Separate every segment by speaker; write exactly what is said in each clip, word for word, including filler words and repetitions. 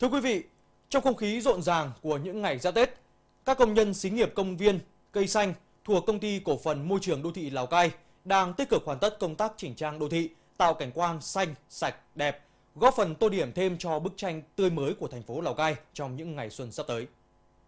Speaker 1: Thưa quý vị, trong không khí rộn ràng của những ngày giáp Tết, các công nhân xí nghiệp công viên cây xanh thuộc Công ty Cổ phần Môi trường Đô thị Lào Cai đang tích cực hoàn tất công tác chỉnh trang đô thị, tạo cảnh quan xanh, sạch, đẹp, góp phần tô điểm thêm cho bức tranh tươi mới của thành phố Lào Cai trong những ngày xuân sắp tới.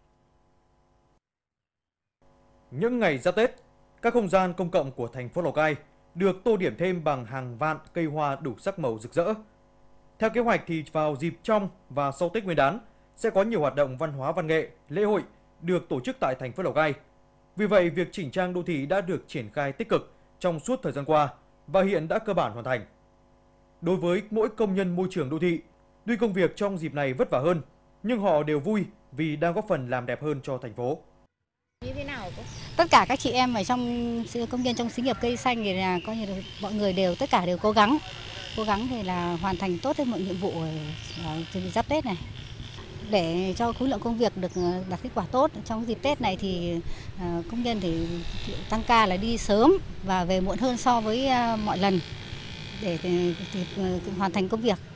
Speaker 1: Những ngày giáp Tết, các không gian công cộng của thành phố Lào Cai được tô điểm thêm bằng hàng vạn cây hoa đủ sắc màu rực rỡ. Theo kế hoạch thì vào dịp trong và sau Tết Nguyên đán sẽ có nhiều hoạt động văn hóa văn nghệ, lễ hội được tổ chức tại thành phố Lào Cai. Vì vậy, việc chỉnh trang đô thị đã được triển khai tích cực trong suốt thời gian qua và hiện đã cơ bản hoàn thành. Đối với mỗi công nhân môi trường đô thị, tuy công việc trong dịp này vất vả hơn, nhưng họ đều vui vì đang góp phần làm đẹp hơn cho thành phố.
Speaker 2: Như thế nào cô? Tất cả các chị em ở trong công nhân trong xí nghiệp cây xanh thì là coi như là mọi người đều tất cả đều cố gắng, cố gắng thì là hoàn thành tốt mọi nhiệm vụ chuẩn bị giáp Tết này. Để cho khối lượng công việc được đạt kết quả tốt trong dịp Tết này thì công nhân thì tăng ca là đi sớm và về muộn hơn so với mọi lần để thì, thì, thì hoàn thành công việc.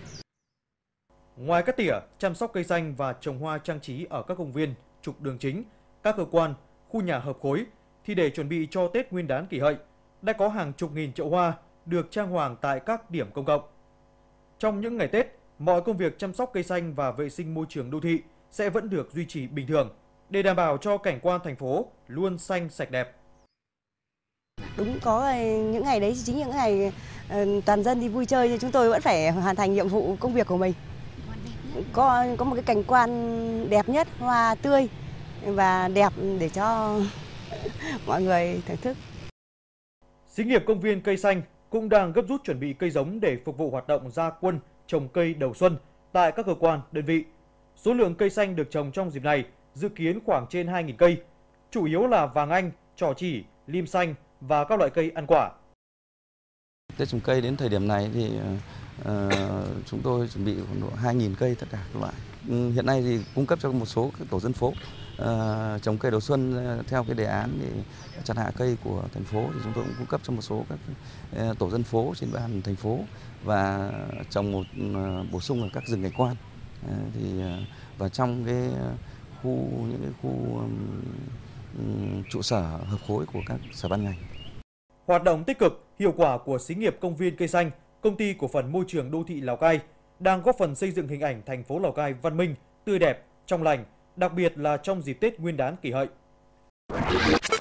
Speaker 1: Ngoài cắt tỉa, chăm sóc cây xanh và trồng hoa trang trí ở các công viên, trục đường chính, các cơ quan, khu nhà hợp khối thì để chuẩn bị cho Tết Nguyên đán Kỷ Hợi đã có hàng chục nghìn chậu hoa được trang hoàng tại các điểm công cộng. Trong những ngày Tết, mọi công việc chăm sóc cây xanh và vệ sinh môi trường đô thị sẽ vẫn được duy trì bình thường để đảm bảo cho cảnh quan thành phố luôn xanh sạch đẹp.
Speaker 3: Đúng, có những ngày đấy chính những ngày toàn dân đi vui chơi thì chúng tôi vẫn phải hoàn thành nhiệm vụ công việc của mình. Có có một cái cảnh quan đẹp nhất, hoa tươi và đẹp để cho mọi người thưởng thức.
Speaker 1: Xí nghiệp công viên cây xanh cũng đang gấp rút chuẩn bị cây giống để phục vụ hoạt động ra quân trồng cây đầu xuân tại các cơ quan, đơn vị. Số lượng cây xanh được trồng trong dịp này dự kiến khoảng trên hai nghìn cây, chủ yếu là vàng Anh, trò chỉ, lim xanh và các loại cây ăn quả.
Speaker 4: Tết trồng cây đến thời điểm này thì uh, chúng tôi chuẩn bị khoảng độ hai nghìn cây tất cả các loại. Ừ, hiện nay thì cung cấp cho một số các tổ dân phố uh, trồng cây đầu xuân uh, theo cái đề án thì chặt hạ cây của thành phố thì chúng tôi cũng cung cấp cho một số các uh, tổ dân phố trên bàn thành phố và trồng một uh, bổ sung ở các rừng cảnh quan. Uh, thì uh, và trong cái khu những cái khu um, um, trụ sở hợp khối của các sở ban ngành.
Speaker 1: Hoạt động tích cực, hiệu quả của xí nghiệp công viên cây xanh, Công ty Cổ phần Môi trường Đô thị Lào Cai đang góp phần xây dựng hình ảnh thành phố Lào Cai văn minh, tươi đẹp, trong lành, đặc biệt là trong dịp Tết Nguyên đán Kỷ Hợi.